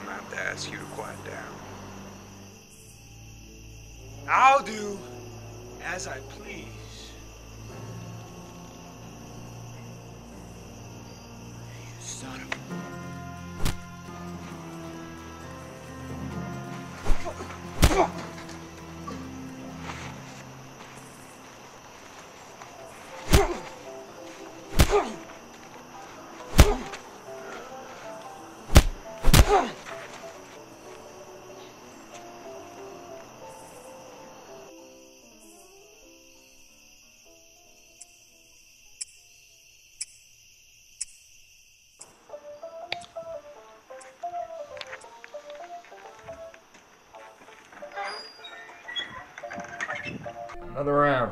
gonna have to ask you to quiet down. I'll do as I please. You son of a... Another round.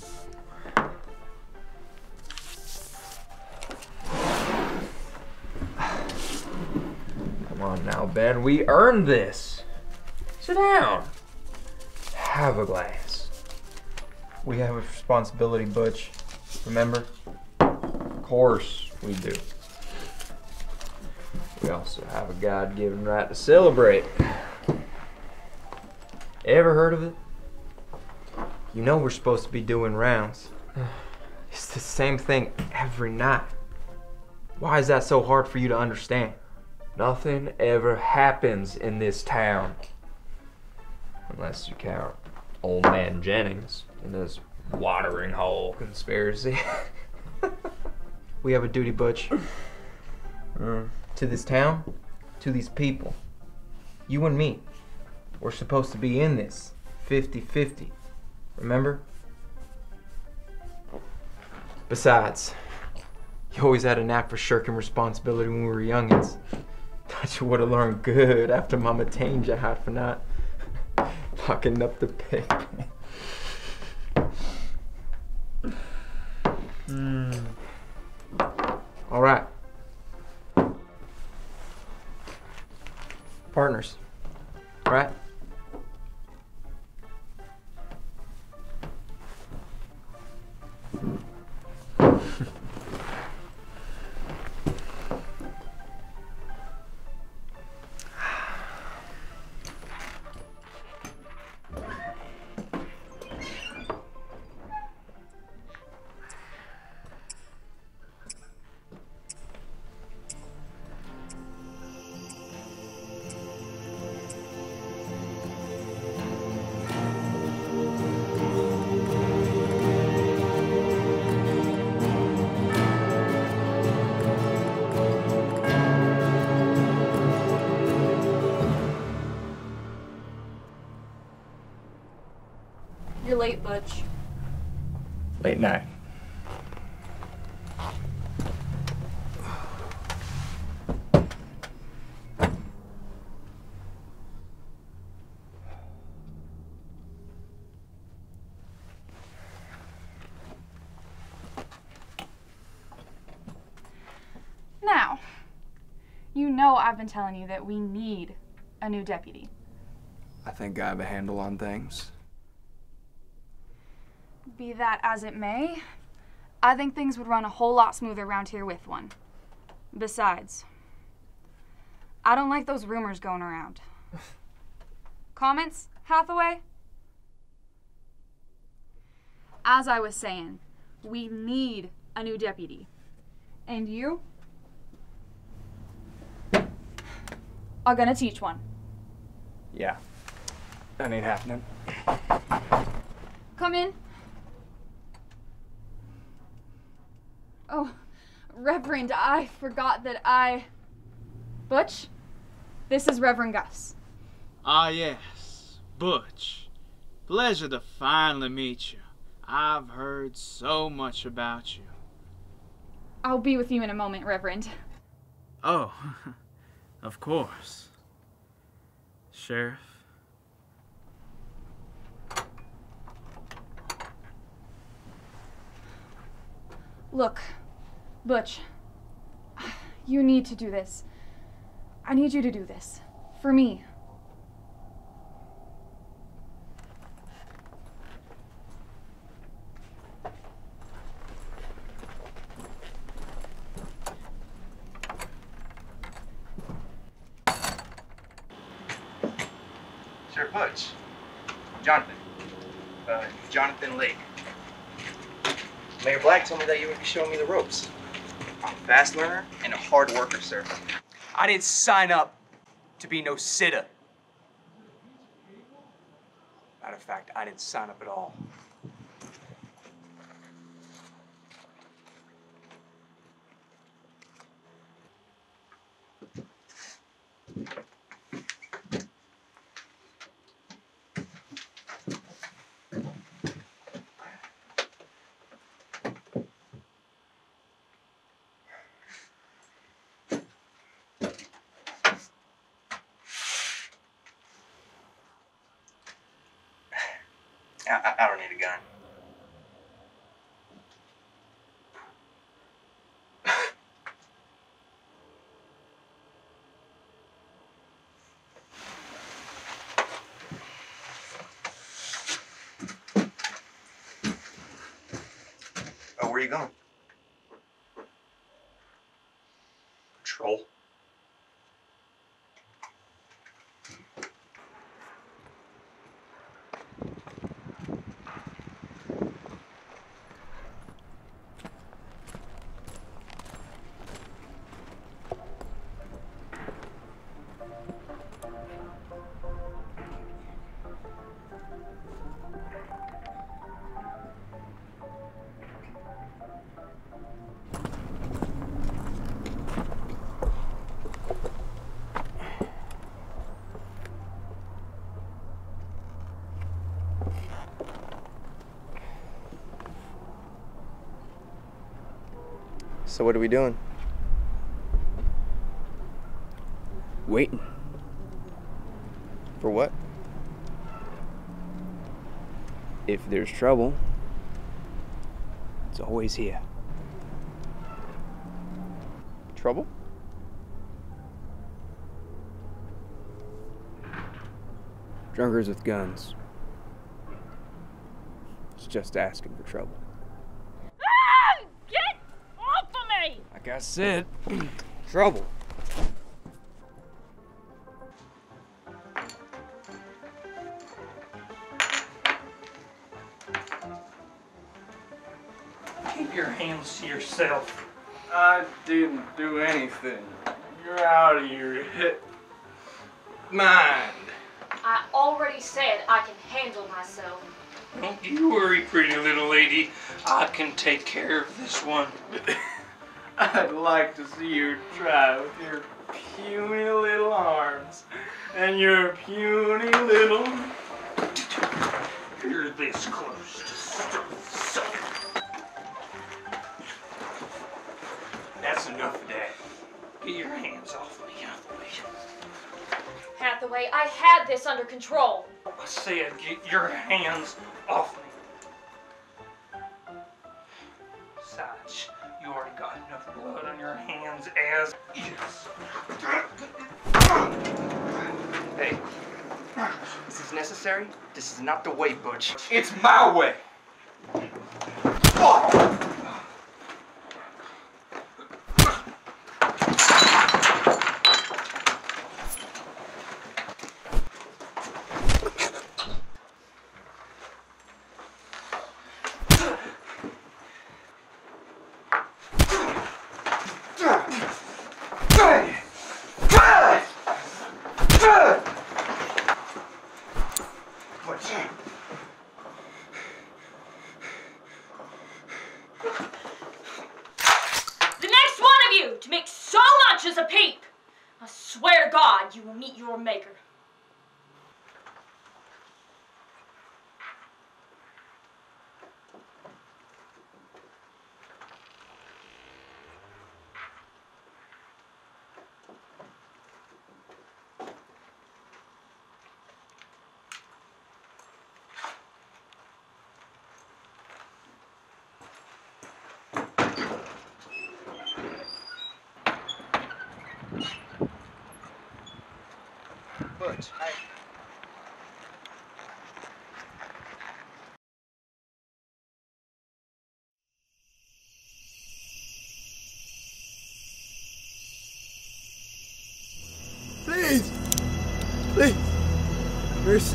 Come on now, Ben. We earned this. Sit down. Have a glass. We have a responsibility, Butch. Remember? Of course we do. We also have a God-given right to celebrate. Ever heard of it? You know we're supposed to be doing rounds. It's the same thing every night. Why is that so hard for you to understand? Nothing ever happens in this town. Unless you count Old Man Jennings and his watering hole conspiracy. We have a duty, Butch. To this town, to these people. You and me. We're supposed to be in this 50-50. Remember? Besides, you always had a knack for shirking responsibility when we were youngins. Thought you would have learned good after Mama tamed you hot for not locking up the pig. All right. Partners, right? You're late, Butch. Late night. Now, you know I've been telling you that we need a new deputy. I think I have a handle on things. Be that as it may, I think things would run a whole lot smoother around here with one. Besides, I don't like those rumors going around. Comments, Hathaway? As I was saying, we need a new deputy. And you are gonna teach one. Yeah, that ain't happening. Come in. Oh, Reverend, I forgot that Butch, this is Reverend Gus. Ah, yes, Butch. Pleasure to finally meet you. I've heard so much about you. I'll be with you in a moment, Reverend. Oh, of course. Sheriff. Look, Butch, you need to do this. I need you to do this. For me. Officer Butch. Jonathan. Jonathan Lake. Mayor Black told me that you would be showing me the ropes. I'm a fast learner and a hard worker, sir. I didn't sign up to be no sitter. Matter of fact, I didn't sign up at all. I don't need a gun. Oh, where are you going? Patrol. So what are we doing? Waiting. For what? If there's trouble, it's always here. Trouble? Drunkards with guns. It's just asking for trouble. Ah! Get off of me! Like I said, trouble. Keep your hands to yourself. I didn't do anything. You're out of your mind. I already said I can handle myself. Don't you worry, pretty little lady. I can take care of this one. I'd like to see you try with your puny little arms and your puny little... You're this close to suck. That's enough of that. Get your hands off me, Hathaway. Hathaway, I had this under control. I said get your hands off me. Besides, you already got enough blood on your hands as is. Hey, this is necessary. This is not the way, Butch. It's my way. The next one of you to make so much as a peep, I swear to God you will meet your maker. Butch, Please! Please! Mercy.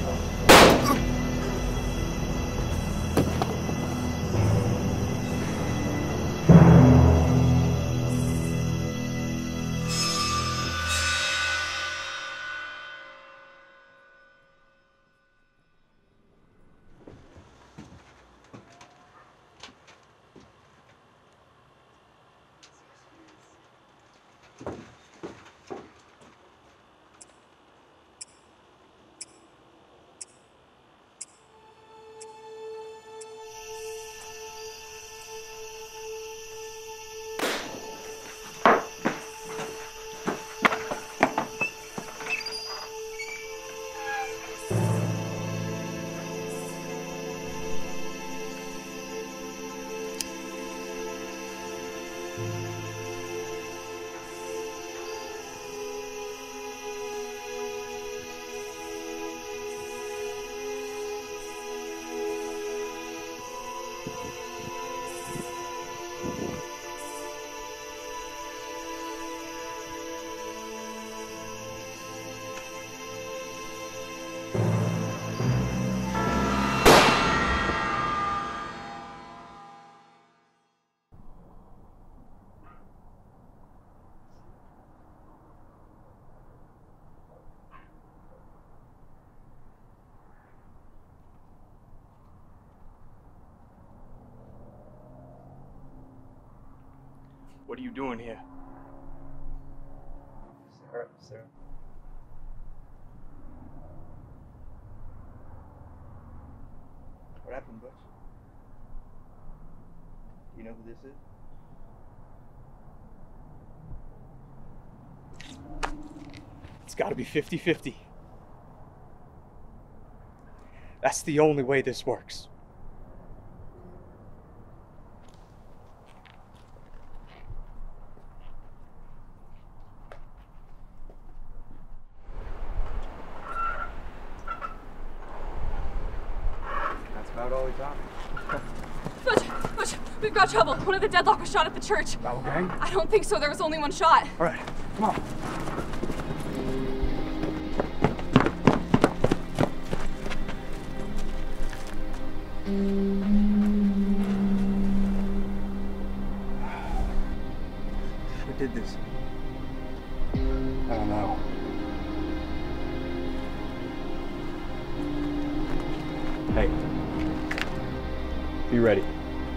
What are you doing here? Sir. What happened, Butch? Do you know who this is? It's gotta be 50-50. That's the only way this works. About all we got. Butch, we've got trouble. One of the deadlock was shot at the church. Battle gang? I don't think so. There was only one shot. All right, come on. Who did this? I don't know. Hey. Be ready.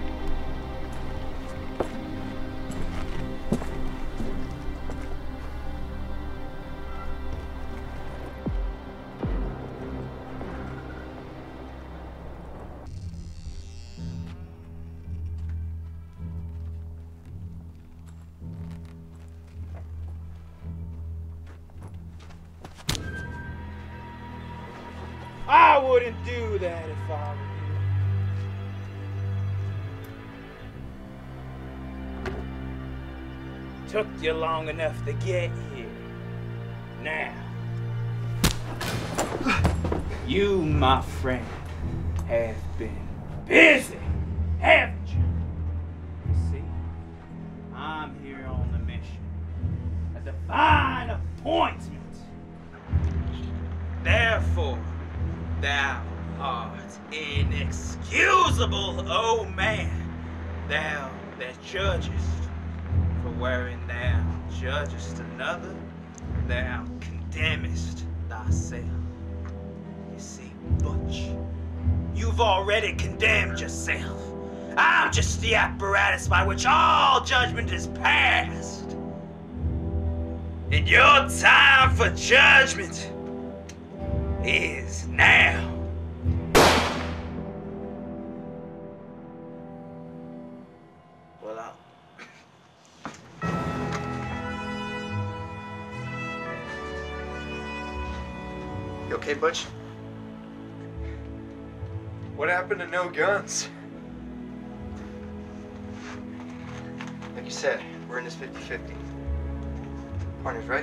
I wouldn't do that if I were you. Took you long enough to get here. Now, you, my friend, have been busy, haven't you? You see, I'm here on a mission, a divine appointment. Therefore, thou art inexcusable, O man, thou that judgest. For wherein thou judgest another, thou condemnest thyself. You see, Butch, you've already condemned yourself. I'm just the apparatus by which all judgment is passed. And your time for judgment is now. Well, You okay, Butch? What happened to no guns? Like you said, we're in this 50-50. Partners, right?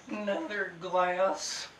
Another glass.